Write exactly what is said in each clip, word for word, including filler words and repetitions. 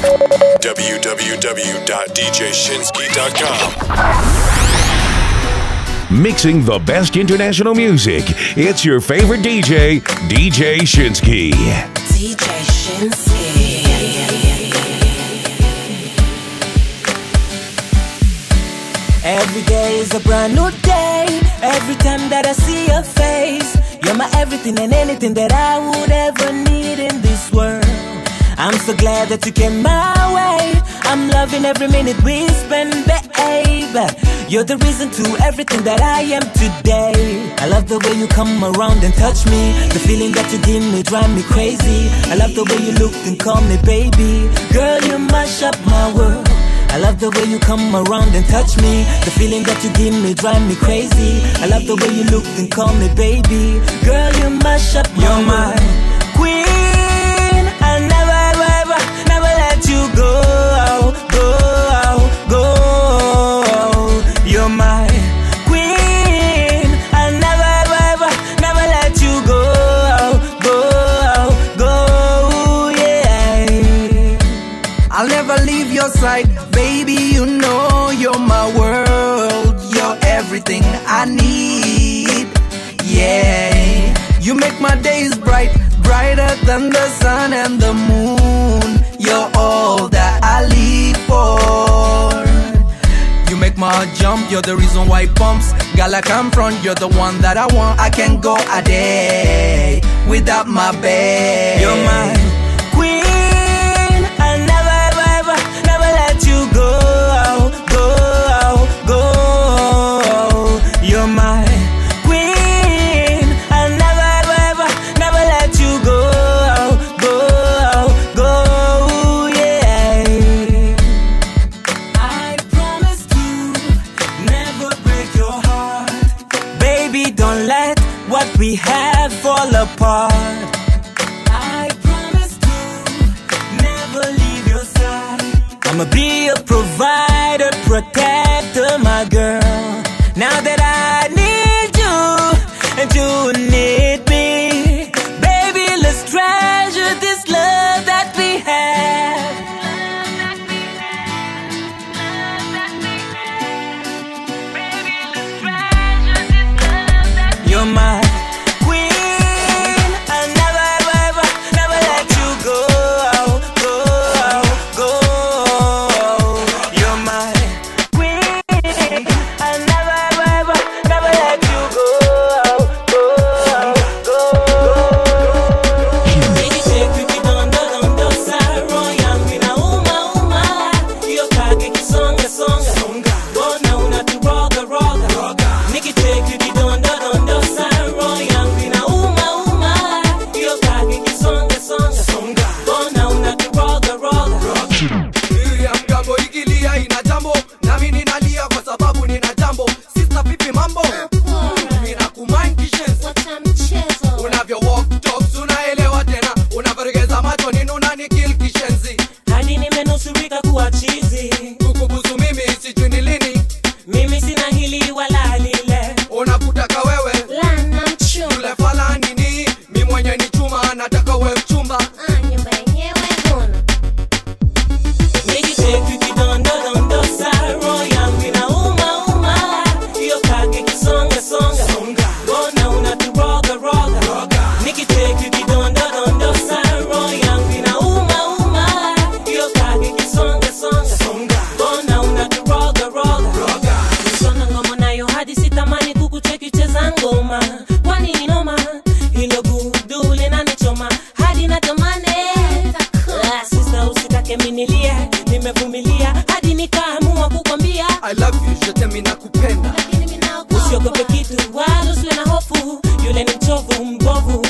w w w dot d j shinski dot com. Mixing the best international music. It's your favorite D J, D J Shinski. D J Shinski. Every day is a brand new day. Every time that I see your face, you're my everything and anything that I would ever need in this world. I'm so glad that you came my way. I'm loving every minute we spend, babe. You're the reason to everything that I am today. I love the way you come around and touch me. The feeling that you give me drive me crazy. I love the way you look and call me baby. Girl, you mash up my world. I love the way you come around and touch me. The feeling that you give me drive me crazy. I love the way you look and call me baby. Girl, you mash up my You're my queen. I never, ever, never let you go, go, go. You're my queen. I never, ever, never let you go, go, go, yeah. I'll never leave your side. Baby, you know you're my world. You're everything I need. Yeah, you make my days bright, brighter than the sun and the moon. You're all that I live for. You make my heart jump, you're the reason why it pumps. Girl, I come front, you're the one that I want. I can't go a day without my babe. You're my queen. I never, ever, ever, never let you go, go, go. You're my queen. I never, ever, ever, never let you go, go, go, yeah. I promise to never break your heart. Baby, don't let what we have fall apart. I promise to never leave your side. I'ma be a provider, protector, my girl. Now that I need you and you need me, baby, let's treasure this love that we have. You're my queen. I never, ever, ever, never let you go, go, go. You're my queen. I never, ever, ever, never let you go, go, go. Niki shake you kidondo dondosa, royangu na uma uma. Iyo kage kisonga songa, bona una tu roga roga. Niki shake you kidondo dondosa, royangu na uma uma. Iyo kage kisonga songa, bona una tu roga roga. Ya mgambo ikilia ina jambo, nami ninalia kwa sababu nina jambo. Sister pipi mambo, mina kumind kishenzi. Unavyo walk talks, unaelewa tena. Unavyoregeza macho nini unanikill kishenzi. Hadi nimenusurika kuwa chizi. Kukubusu mimi sijui ni lini. Mimi sina hili wala lile. Unakutaka wewe yule fala nini. Mi mwenye ni chuma, nataka we mchumba. Niki shake you kidondo dondosa, royangu na uma uma. Iyo kage kisonga songa, bona una tu roga roga. Niki shake you kidondo dondosa, royangu na uma uma. Iyo kage kisonga songa, bona una tu roga roga. Nisona ngoma nayo hadi sitamani kukucheki cheza ngoma. Kwani inoma, hilo gudu linanichoma hadi natamani. Ah, sister usitake minilie, nimevumilia hadi nikaamua kukwambia I love you, je t'aime nakupenda. usiogope kitu wala usiwe na hofu. Yule ni mchovu mbovu,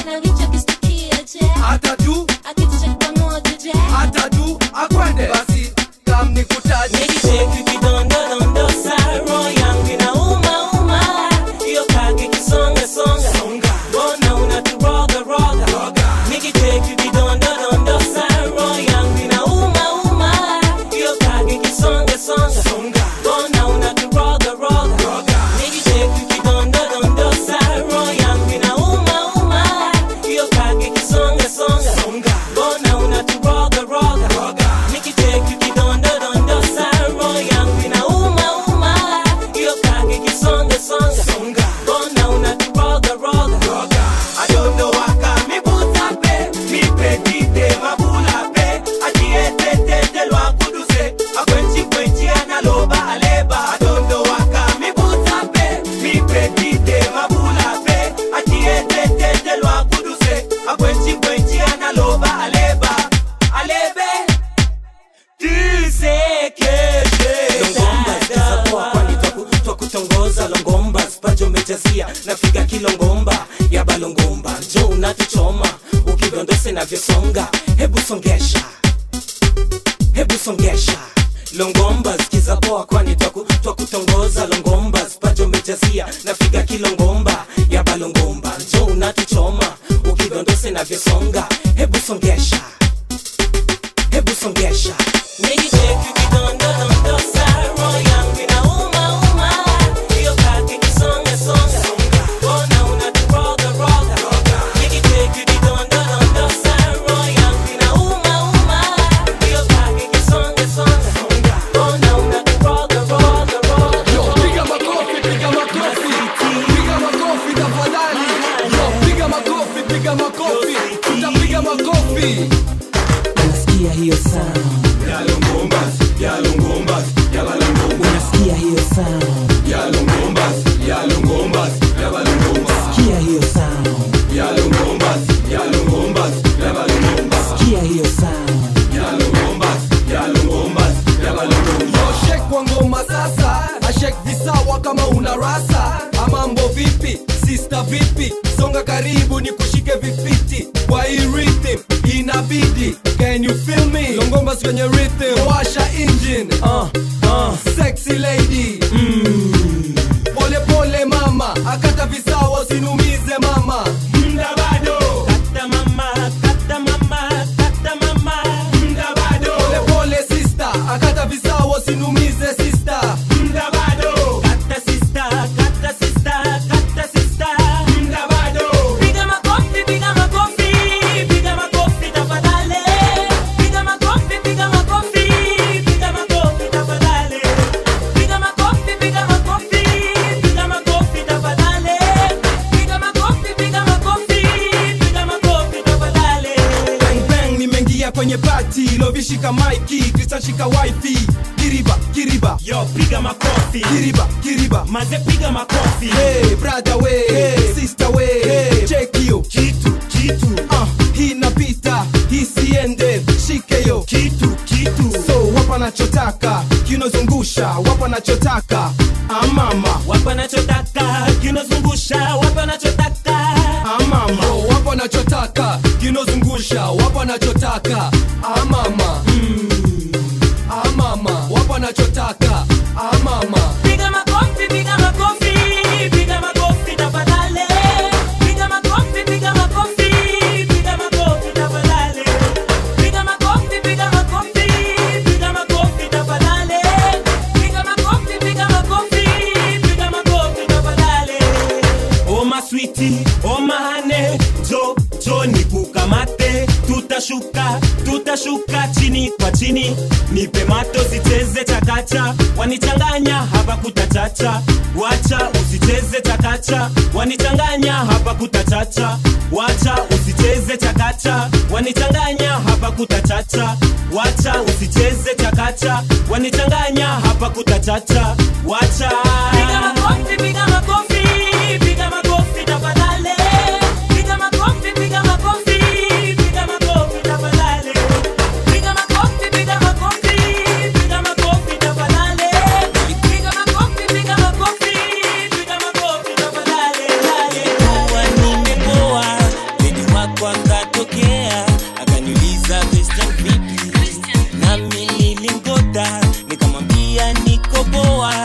Hata tu, hata tu, akwende. Basi, kam nikutaje. Niki shake you kidondo dondosa, royangu na uma uma. Iyo kage kisonga songa, bona una tu roga roga. Niki shake you kidondo dondosa, royangu na uma uma. Iyo kage kisonga songa, bona una tu roga roga. Niki shake you kidondo dondosa, royangu na uma kete. Longombas kizapoa kwani twa kutongoza. Longombas pajo mejazia na figa kilongomba ya balongomba. Jo unatuchoma ukidondose na vyosonga. Hebu songesha, hebu songesha. Longombas kizapoa kwani twa kutongoza. Longombas pajo mejazia na figa kilongomba ya balongomba. Jo unatuchoma ukidondose na vyosonga. Hebu songesha, hebu songesha. Nigga check you kidondo dondosa. Roho yangu inauma uma. Hiyo kaki kisonga songa. Bona unaturoga roga. Nigga check you kidondo dondosa. Roho yangu inauma uma. Hiyo kaki kisonga songa. Bona unaturoga roga roga. Yo, piga makofi, piga makofi. Piga makofi tafadhali. Yo, piga makofi, piga makofi. Utapiga makofi. Unasikia hiyo sound? Ya Longombas, ya Longombas, ya balongombas. Unasikia hiyo sound? Ya Longombas, ya Longombas, ya balongombas. Sikia hiyo sound? Ya Longombas, ya Longombas, ya balongombas. Sikia hiyo sound? Ya Longombas, ya Longombas, ya balongombas. Yo, shake kwa ngoma sasa. Ashake visawa kama una rasa. Amambo vipi, sister vipi? Songa karibu ni kushike vifiti. Kwa hii rhythm inabidi. Can you feel me? Longombas kwenye rhythm. Washa engine. Uh, uh. Sexy lady. Mm. Pole pole mama. Akata visawa sinumize mama. Mda bado. Kata mama, kata mama, kata mama. Mda bado. Pole pole sister. Akata visawa sinumize sister. Mda bado. Kata sister, kata sister, kata sister. Mda bado. Piga makofi, piga makofi. Piga makofi tafadhali. Piga makofi, piga makofi. Piga makofi tafadhali. Piga makofi, piga makofi. Piga makofi tafadhali. Piga makofi, piga makofi. Piga makofi tafadhali. Bang bang nimeingia kwenye party. Lovi shika maiki, Krista shika wifi. Kiriba, kiriba. Yo, piga makofi. Kiriba, kiriba. Maze piga makofi. Hey, brother way, hey, sister way, hey, check you. Kitu, kitu. Uh, hii napita, hii siende, shike yo. Kitu, kitu. So, wapa nachotaka, kinozungusha, wapa nachotaka. Amama, Wapa nachotaka, kinozungusha. Wapa nachotaka. amama. Yo, wapa nachotaka, kinozungusha, wapa nachotaka. Amama, mm. Amama, wapa nachotaka. Amama. Piga makofi, piga makofi. Piga makofi tafadhali. Piga makofi, piga makofi. Piga makofi tafadhali. Piga makofi, piga makofi. Piga makofi tafadhali. Piga makofi, piga makofi. Piga makofi tafadhali. Oh my sweetie, oh my honey. Jo, jo nikukamate. Tutashuka, tutashuka chini kwa chini. Nipe mato zicheze chakacha. Wanichanganya hapa kutachacha. Wacha usicheze chakacha. Wanichanganya hapa kutachacha. Wacha usicheze chakacha. Wanichanganya hapa kutachacha. Wacha usicheze chakacha. Wanichanganya hapa kutachacha. Wacha. Piga makofi, piga makofi. Piga makofi tafadhali. Piga makofi, piga makofi. Piga makofi tafadhali. Piga makofi, piga makofi. Piga makofi tafadhali. Piga makofi, piga makofi. Piga makofi tafadhali. Kwa nimepoa, baby wako akatokea, akaniuliza Christian vipi, nami nilimgoda, nikamwambia niko poa.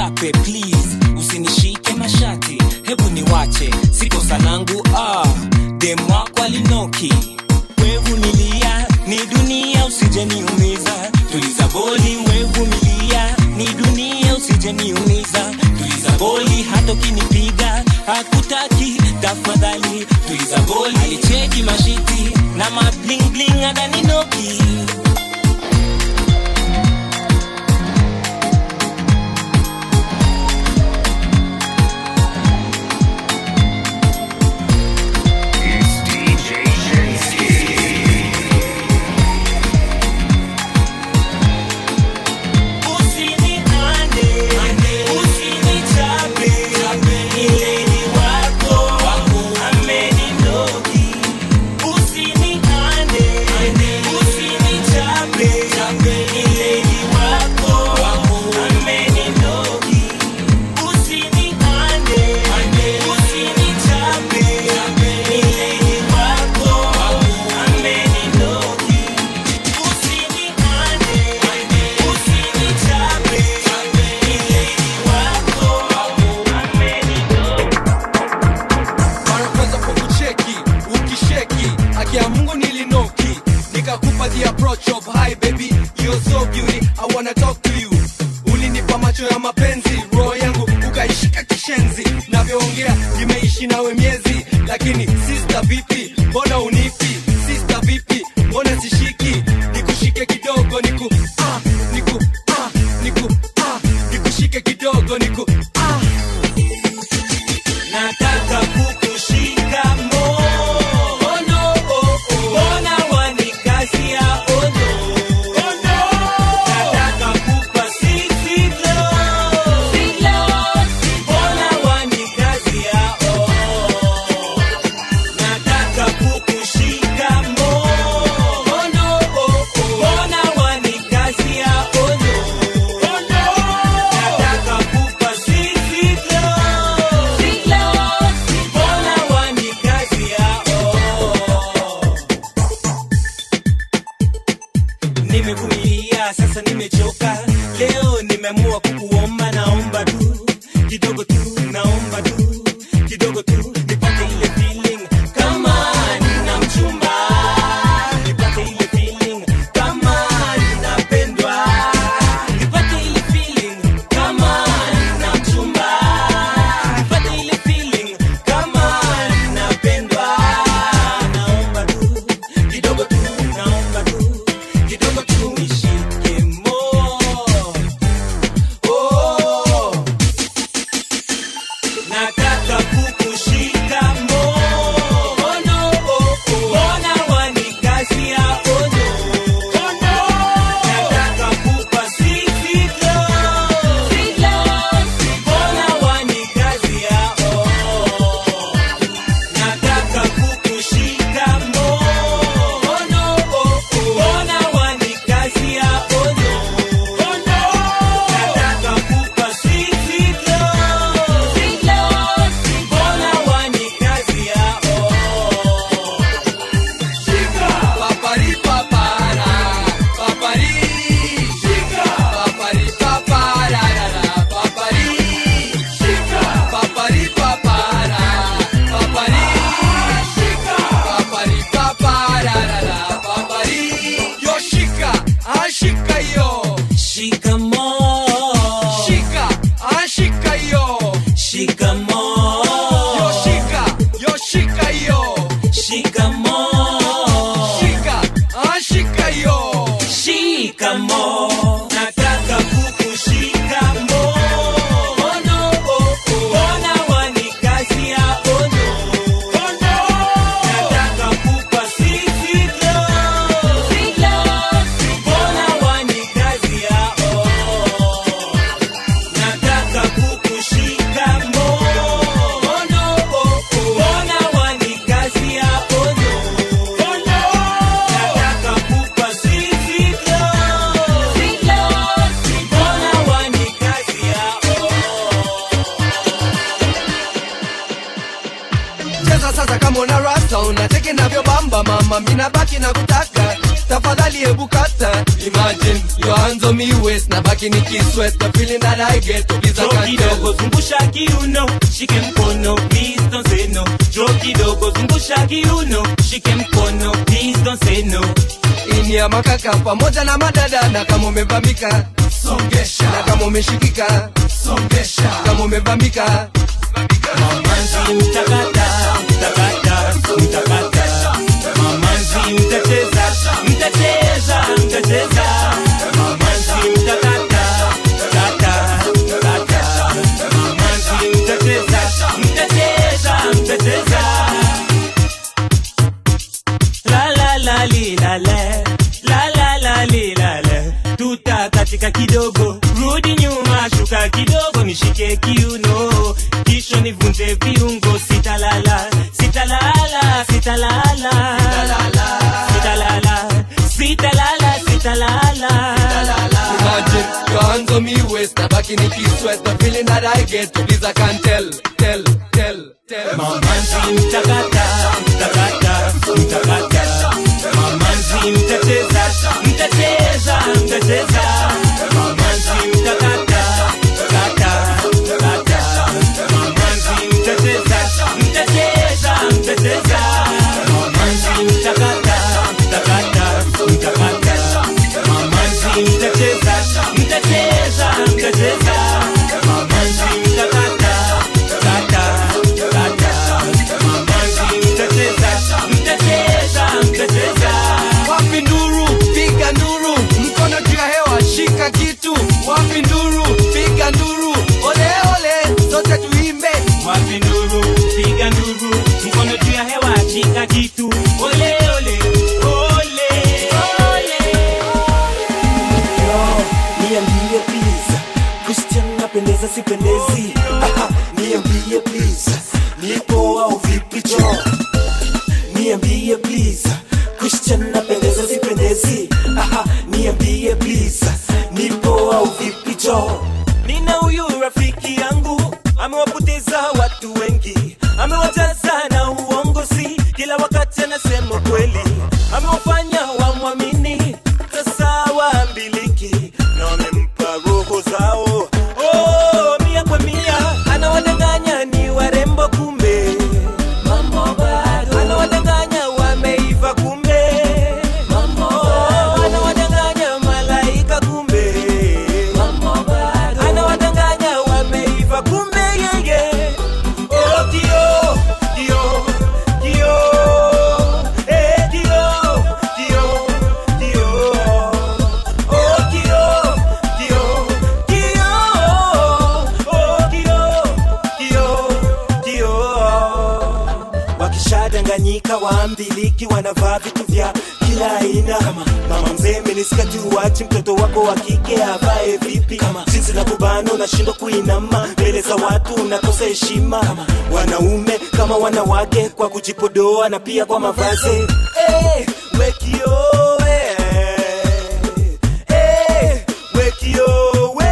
chape please, usinishike mashati, hebu niwache, siko sanangu ah, demu wako alinoki. Wevu nilia, ni dunia usije niumiza, tuliza boli. Wevu nilia, ni dunia usije niumiza, tuliza boli. Hata ukinipiga hakutaki, tafadhali tuliza boli. Alicheki mashiti na ma bling bling adaninoki. Sasa kama una rasta unateke navyo bamba mama, mina baki na kutaka tafadhali hebu kata. Imagine your hands on me waist, na baki nikisweat, the feeling that I get, please I can't tell. Kidogo zungusha kiuno, shike mkono, please don't say no. Jo kidogo zungusha kiuno, shike mkono, please don't say no. Ini ya makaka pamoja na madada, na kama umevamika songesha, na kama umeshikika songesha, kama umevamika mamanzi mtakata, mtakata, mtakata. Mamanzi mtacheza, mtacheza, mtacheza. Mamanzi mtakata, mtakata, mtakata. Mamanzi mtacheza, mtacheza, mtacheza. La la la li la la, la la la li la la. Tuta katika kidogo, rudi nyuma, shuka kidogo, nishike kiuno, kisha nivunje viungo, sitalala, sitalala, sitalala, sitalala, sitalala, sitalala. Imagine your hands on me waist, na baki nikisweat, the feeling that I get, please I can't tell, tell, tell, tell. Mamanzi mtakata, mtakata, mtakata. Mamanzi mtacheza, mtacheza, mtacheza. Mamanzi mtakata, mtakata, mtakata. Mamanzi mtacheza, mtacheza, mtacheza. Mamanzi mtakata, mtakata, mtakata. Mamanzi mtacheza, mtacheza, mtacheza. Mamanzi mtakata, mtakata, mtakata. Mamanzi mtacheza, mtacheza, mtacheza. Wapi nduru, piga nduru, mkono juu ya hewa, shika kitu. Wapi nduru, piga nduru, ole ole, sote tuimbe. Wapi nduru, piga nduru, mkono juu ya hewa, shika kitu. Ole ole, ole, ole. Yo, niambie please, Christian napendeza sipendezi? Aha, niambie please, nipo au vipi jo? Niambie please, Christian napendeza sipendezi? Aha, niambie please, nipo au vipi jo? Nina huyu rafiki yangu, amewapoteza watu wengi, amewajaza na uongo, si kila wakati anasema kweli, amewafanya wamwamini, sasa waambiliki, na wamempa roho zao. Oh, mia kwa mia, anawadanganya ni warembo, kumbe mambo bado. Anawadanganya wameiva, kumbe mambo bado. Anawadanganya malaika, kumbe mambo bado. Anawadanganya wameiva, kumbe yeye. Oh, Kioo, Kioo, Kioo. Eh, Kioo, Kioo, Kioo. Oh, Kioo, Kioo, Kioo. Oh, Kioo, Kioo, Kioo. Wakishadanganyika waambiliki, wanavaa vitu vya kila aina. Kama mama mzee miniskati, uachi mtoto wako wa kike avae vipi? Kama jinsi la kubano unashindwa kuinama mbele za watu, unakosa heshima. Kama wanaume kama wanawake, kwa kujipodoa na pia kwa mavazi. Hey, we Kioo, we. Hey, we Kioo, we.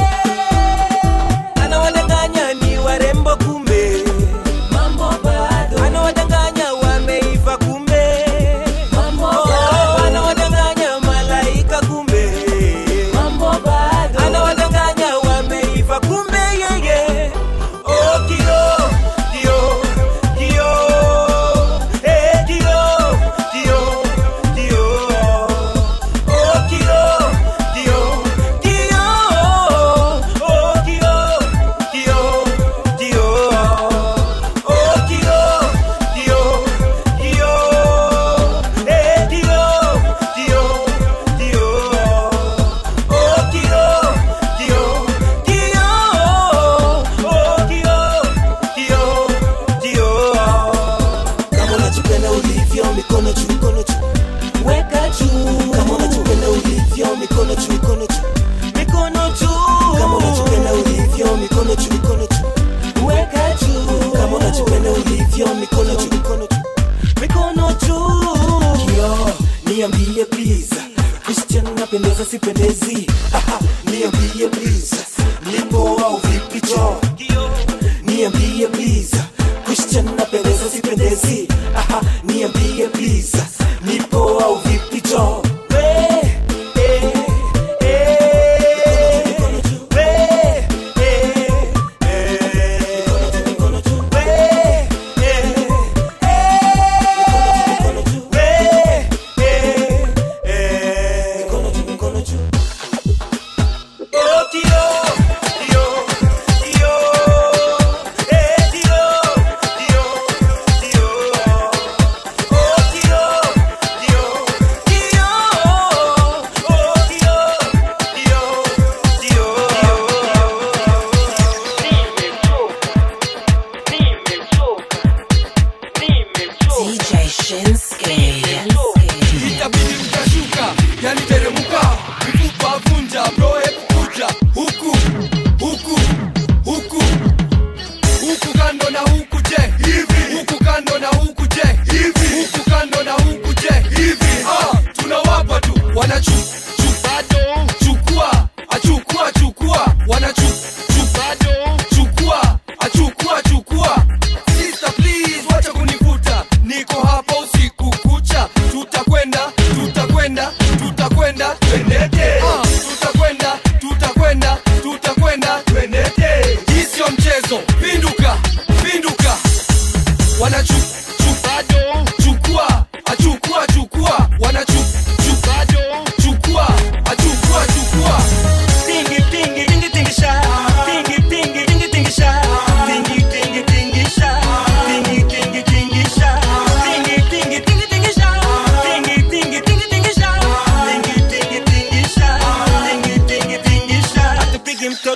Anawadanganya ni warembo, kumbe mambo bado. Anawadanganya wameiva, kumbe mambo bado. Anawadanganya malaika, kumbe mambo bado. Anawadanganya wameiva, kumbe yeye. Oh, Kioo, Kioo, Kioo. Eh, Kioo, Kioo, Kioo. Oh, Kioo, Kioo, Kioo. Oh, Kioo, Kioo, Kioo. Oh, Kioo, Kioo, Kioo. Eh, Kioo, Kioo, Kioo. Oh, Kioo, Kioo, Kioo. Oh, Kioo, Kioo, Kioo. Kama unajipenda ulivyo, mikono juu, mikono juu, weka juu. Kama unajipenda ulivyo, mikono juu, mikono juu, Mikono juu. kama unajipenda ulivyo, mikono juu, mikono juu, weka juu. Kama unajipenda ulivyo, mikono juu, mikono juu, Mikono juu. Kioo, niambie please, Christian napendeza sipendezi? Aha, niambie please, nipo au vipi jo? Kioo. Niambie please, Christian napendeza sipendezi? Aha, niambie please, nipo au vipi jo?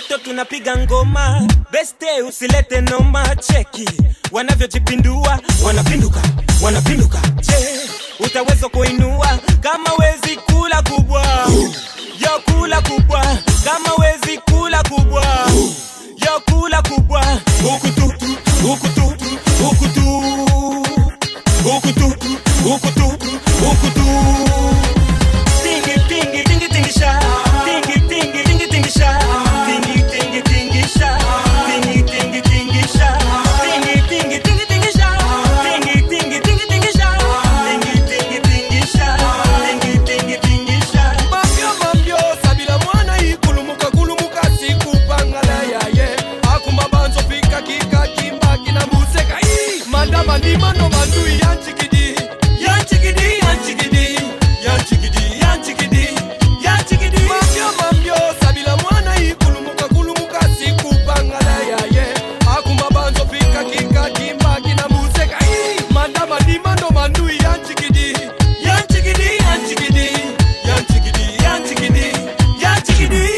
Watoto tunapiga ngoma, beste usilete noma. Cheki wanavyojipindua, wanapinduka, wanapinduka. Je, utaweza kuinua kama wezi kula kubwa? Yo kula kubwa, kama wezi kula kubwa. Yo kula kubwa, huku tu, huku tu, huku tu, huku tu, huku tu, huku tu. Tingi tingi tingi tingi sha, tingi tingi tingi tingi sha, tingi tingi tingi sha, tingi tingi tingi sha, tingi tingi tingi tingi sha, tingi tingi tingi tingi sha, tingi tingi tingi sha, tingi tingi tingi sha. Mambio mambio sabila mwana ikulumuka kulumuka siku pangala yaye. Akuma banzo pika kika kimba kina museka ii. Manda mandi mano mandu yanchikidi, yanchikidi yanchikidi, yanchikidi yanchikidi, yanchikidi. Mambio mambio sabila mwana ikulumuka kulumuka siku pangala yaye. Akuma banzo pika kika kimba kina museka ii. Manda mandi mano mandu yanchikidi, yanchikidi yanchikidi, yanchikidi yanchikidi, yanchikidi.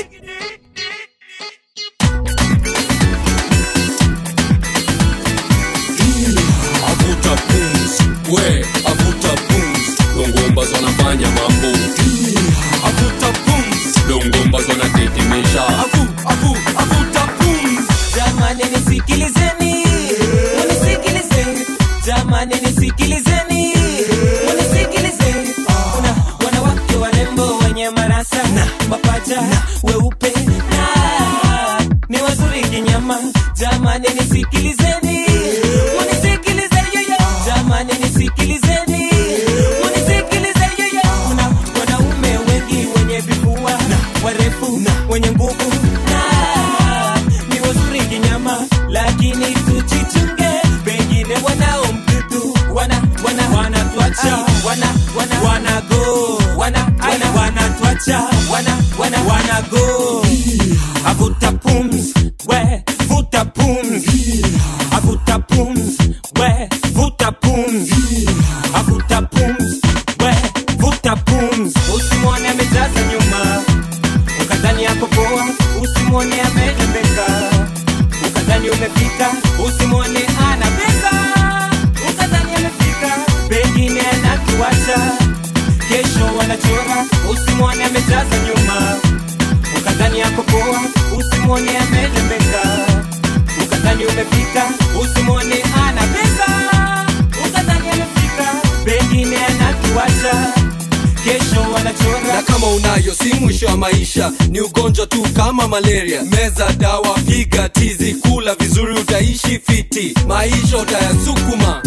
Vuta Pumz, we Vuta Pumz, Longombas wanafanya mambo. Vuta Pumz, Longombas wanatetemesha. Avu, avu, Vuta Pumz. Jamani nisikilizeni, unisikilizeni. Jamani nisikilizeni, unisikilizeni. Kuna wanawake warembo wenye marasa na mapacha weupe na ni wazuri kinyama. Jamani nisikilizeni, unisikilizeni. Jamani nisikilizeni, unisikilizeni. Kuna wanaume wengi wenye vifua warefu wenye nguvu na ni wazuri kinyama, lakini tujichunge, pengine wanao mdudu, wana wana wanatuacha, wana wana wana go, wana wana wanatuacha, wana wana wana go. Vuta Pumz, we Vuta Pumz, Vuta Pumz, we Vuta Pumz, Vuta Pumz, we Vuta Pumz. Usimwone amejaza nyuma, ukadhani yako poa. Usimwone amerembeka, ukadhani umefika. Usimwone ana pesa, ukadhani amefika. Pengine anatuacha, kesho wanachora. Usimwone amejaza nyuma, ukadhani yako poa. Usimwone amerembeka, ukadhani umefika. Usimwone ana pesa, ukadhani amefika. Pengine anatuacha, kesho wanachora. Na kama unayo si mwisho wa maisha, ni ugonjwa tu kama malaria. Meza dawa, piga tizi, kula vizuri utaishi fiti. Maisha utayasukuma,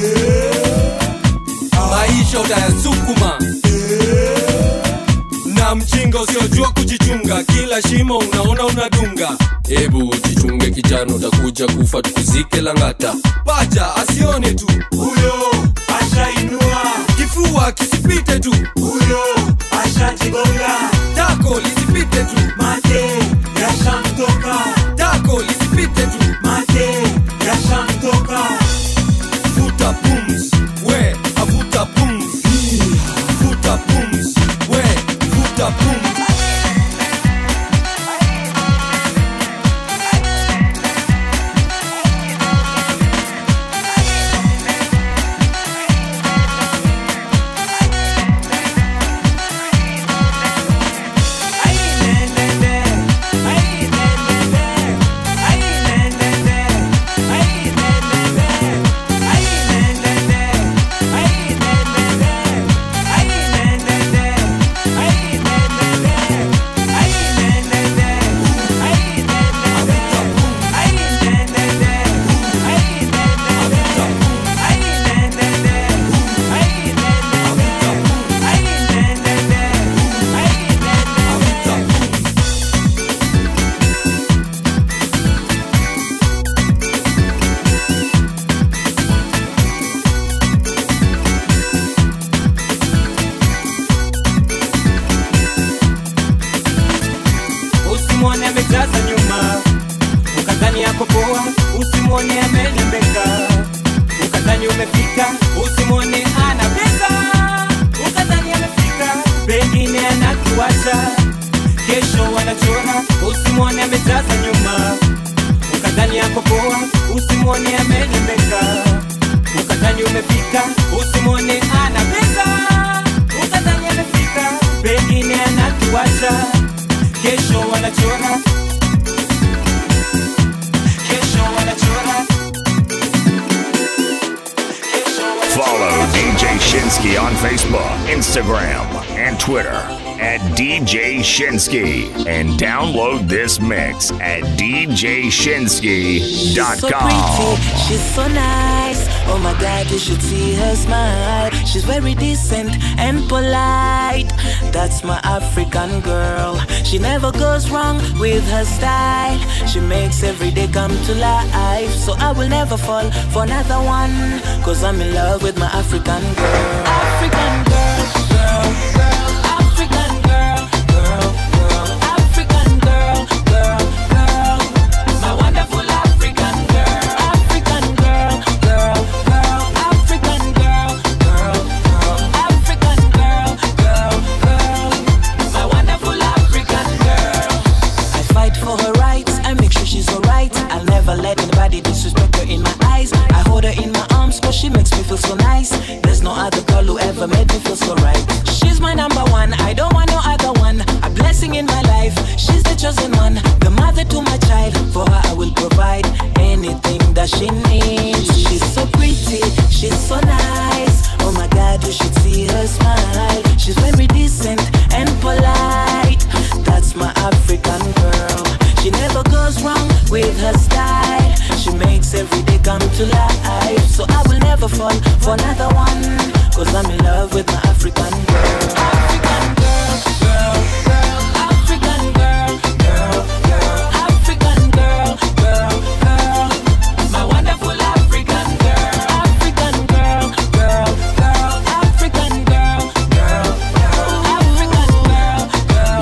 maisha utayasukuma. Na mjinga usiojua kujichunga, kila shimo unaona unadunga. Ebu jichunge kijana, utakuja kufa tukuzike Langata. Paja asione tu, Huyo ashainua, kifua kisipite tu, huyo ashajigonga. tako lisipite tu, Mate yashamtoka, tako lisipite tu. mate yashamtoka. Vuta Pumz, we Vuta Pumz, Vuta Pumz, we Vuta Pumz. Ay nene, ay nene. usimwone amerembeka, ukadhani umefika, usimwone ana pesa, ukadhani amefika, pengine anatuacha, kesho wanachora, kesho wanachora. Follow D J Shinski on Facebook, Instagram, and Twitter at D J Shinski, and download this mix at d j shinsky dot com. She's so pretty, she's so nice. Oh my God, you should see her smile. She's very decent and polite. That's my African girl. She never goes wrong with her style. She makes every day come to life. So I will never fall for another one, cause I'm in love with my African girl. African girl, girl, girl. African girl, girl, girl. African girl, girl, girl. My wonderful African girl. African girl, girl, girl. African girl, girl, girl. African girl, girl, girl. My wonderful African girl. I fight for her rights, I make sure she's alright. I'll never let anybody disrespect her in my eyes. I hold her in my arms cause she makes me feel so nice. There's no other girl who ever made me feel so right. She's my number one, I don't want no other one. A blessing in my life, she's the chosen one. The mother to my child, for her I will provide anything that she needs. She's so pretty, she's so nice. Oh my God, you should see her smile. She's very decent and polite. That's my African girl. She never goes wrong with her style. She makes every day come to life. So I will never fall for another one, cause I'm in love with my African girl. African girl, girl, girl. African girl, girl, girl. African girl, girl, girl. My wonderful African girl. African girl, girl, girl. African girl, girl, girl. African girl, girl,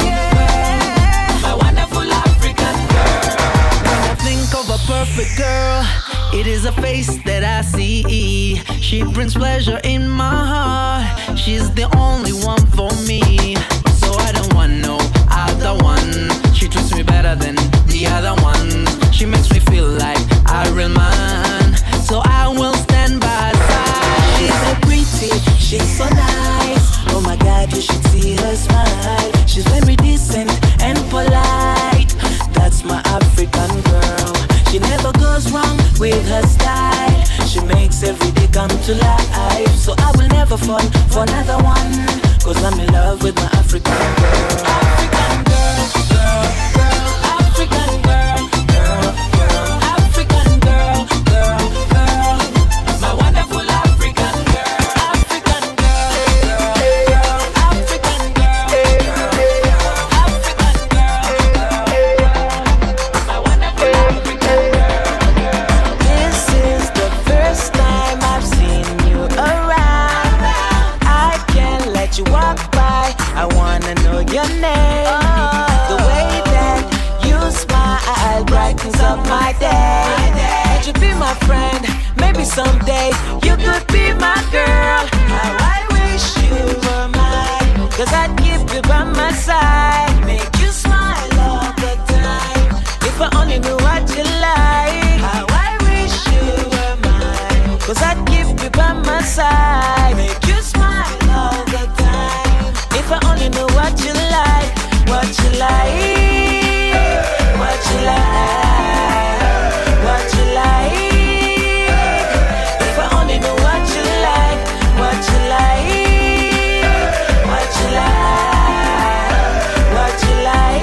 girl. My wonderful African girl. When I think of a perfect girl, it is a face that I see. She brings pleasure in my heart. She's the only one for me. So I don't want no other one. She treats me better than the other ones. She makes me feel like a real man. So I will stand by her side. She's so pretty, she's so nice. Oh my God, you should see her smile. She's very decent and polite. That's my African girl. She never goes wrong with her style. She makes every day come to life. So I will never fall for another one, cause I'm in love with my African girl. African girl, girl, girl. African girl, girl, girl. African girl, girl, girl. My wonderful African girl. African girl, girl, girl. African girl, girl, girl. African girl, girl, girl. My wonderful African girl. This is the first time I've seen you around. I can't let you walk by. I wanna know your name. The way that you smile brightens up my day. Would you be my friend? Maybe someday you could be my girl. How I wish you were mine, cause I'd keep you by my side. Make you smile all the time. If I only knew what you like. How I wish you were mine, cause I'd keep you by my side. Make you smile all the time. If I only knew what you like. What you like. What you like. What you like. If I only knew what you like. What you like. What you like. What you like.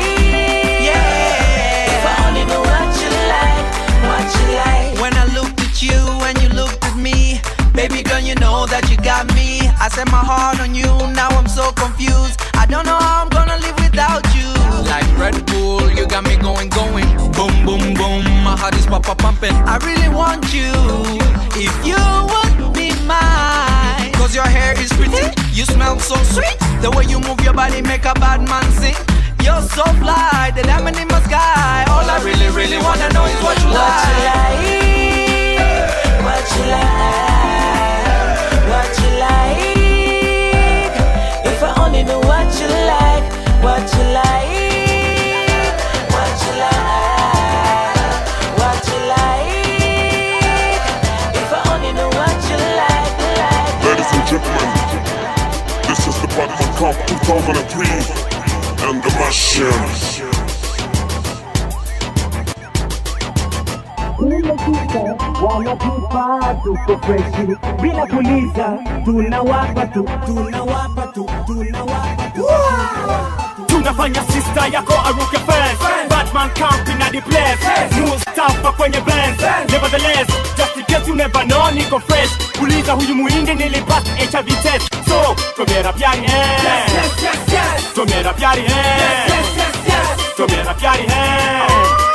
Yeah. If I only knew what you like. What you like. When I looked at you and you looked at me, baby girl, you know that you got me. I set my heart on you, now I'm so confused. I don't know how I'm gonna live without you. Like Red Bull, you got me going, going. Boom, boom, boom, my heart is papa pumping. I really want you, if you would be mine. Cause your hair is pretty, you smell so sweet. The way you move your body make a bad man sing. You're so fly, the diamond in my sky. All I really, really wanna know is what you What like. you like. What you like. What you like. If I only knew what you like. What you like. What you like. What you like. love and a breathe and the machine. Wanatupa tuko freshi bila kuliza, tunawapa tu, tunawapa tu, tunawapa tu. Tunafanya sister yako aruke first. Badman camping at the place. Moves tough kwenye blends. Nevertheless, just in case you never know, niko fresh. Uliza huyu muhindi nilipass H I V test. So, tomera pyari hai. Yes, yes, yes, yes. Tomera pyari hai. Yes, yes, yes, yes. Tomera pyari hai.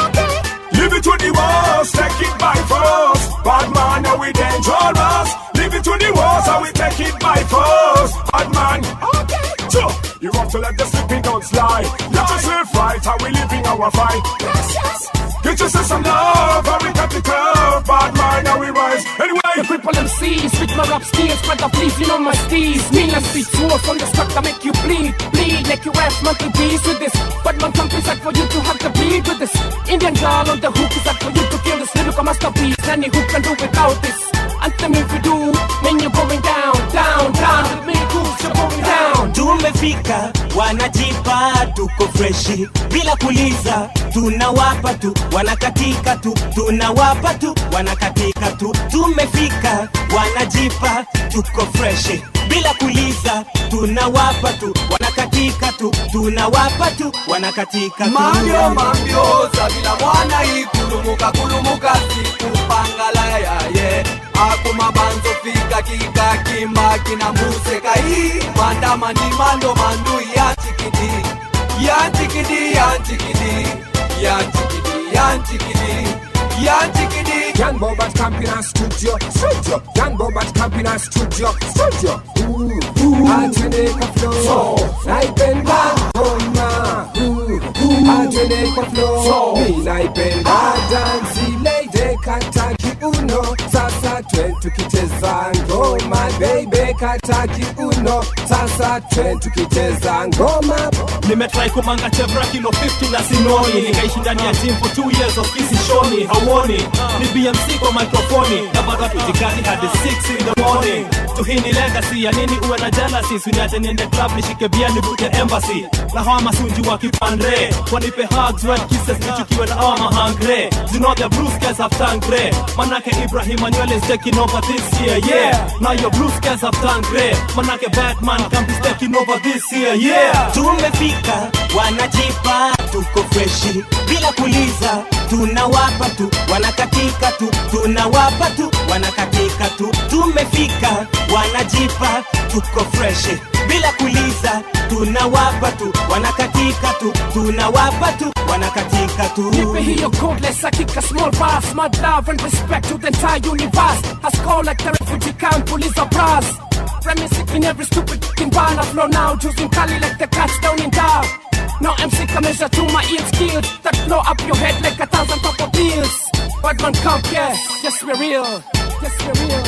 Live it to the walls, take it by force. Badman, now we dangerous. Live it to the walls, and we take it by force. Badman, okay. So, you have to let the sleeping dogs lie. Get yourself right, how we living our fight. Yes, yes. Get yourself some love, how we got the curve. Badman, now we rise. Anyway, the people M Cs with my rap skills, brother, please, you know my steez. Mean and speak tools on the struck that make you bleed. Bleed, make you ass monkey bees with this. Badman company's like for you to have to bleed with this. Indian girl on the hook is like for you to kill this lyrical masterpiece. Any who can do without this. Anthem if you do, then you're going down, down, down. With me grooves, you're going down. Tumefika, wanajipa, tuko freshi bila kuliza, tunawapa tu, wanakatika tu, tunawapa tu, wanakatika tu. Tumefika, wanajipa, tuko freshi bila kuliza, tunawapa tu, wanakatika tu, tunawapa tu, wanakatika tu. Mambio mambio, sabila mwana hii kulumuka kulumuka sikupangala ya ye. Ako mabanzo fika kika kimba kina museka hii. Manda mandi mando mandu ya chikidi. Ya chikidi, ya chikidi. Ya chikidi, ya chikidi. Ya chikidi. Young Bobat camping a studio, studio. Young Bobat camping a studio, studio. Ooh, ooh. Anteneka flow, naipenda ngoma. Ooh, ooh. Anteneka flow, mi naipenda dansi. Lady kata kiuno, sasa twen tukicheza ngoma. Baby kata kiuno, sasa twen tukicheza ngoma. Nimetry kumanga chevra kilo fifty na sinoni. Nikaishi ndani ya gym for two years of kisi shoni. Hawoni, ni B M C kwa microphone. Na bado tujikani hadi six in the morning. Tuhini legacy ya nini uwe na jealousy. Suniache niende club nishike bia nivute embassy. Na hawa masunji wa kipandre. Wanipe hugs, red kisses, nichukiwe na awa mahangre. You know the blue skies have turned grey. Manake Ibrahim Manuel is taking over this year, yeah. Now your blue skies have turned grey. Manake Badman can't be taking over this year, yeah. Tumefika, wanajipa, tuko freshi bila kuliza, tunawapa tu, wanakatika tu, tunawapa tu, wanakatika tu. Tumefika, wanajipa, tuko freshi bila kuliza, tunawapa tu, wanakatika tu, tunawapa tu, wanakatika tu. Nipe hiyo codeless, akika small bars. Mad love and respect to the entire universe. Has called like the refugee camp, police are brass. Reminiscing in every stupid fucking banner flow now. Choosing Cali like the catch down in Dar. Now M C can measure to my ear skills that blow up your head like a thousand purple pills. Badman camp, yeah, yes we're real, yes we're real.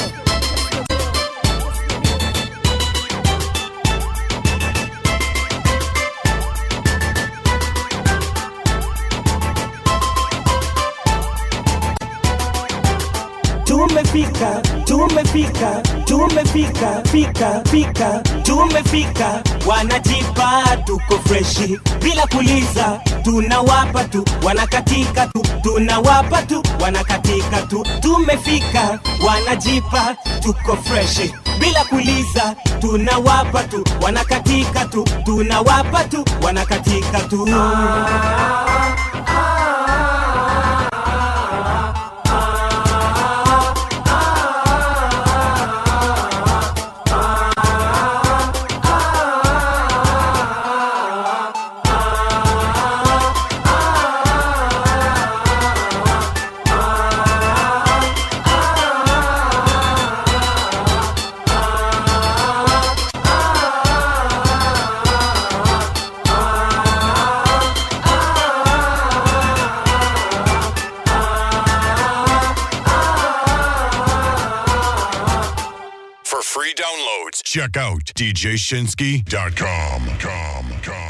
Tumefika, tumefika, tumefika, fika, fika, tumefika, wanajipa, tuko freshi bila kuliza, tunawapa tu, wanakatika tu, tunawapa tu, wanakatika tu. Tumefika, wanajipa, tuko freshi bila kuliza, tunawapa tu, wanakatika tu, tunawapa tu, wanakatika tu. Ah, ah. Check out D J Shinski dot com.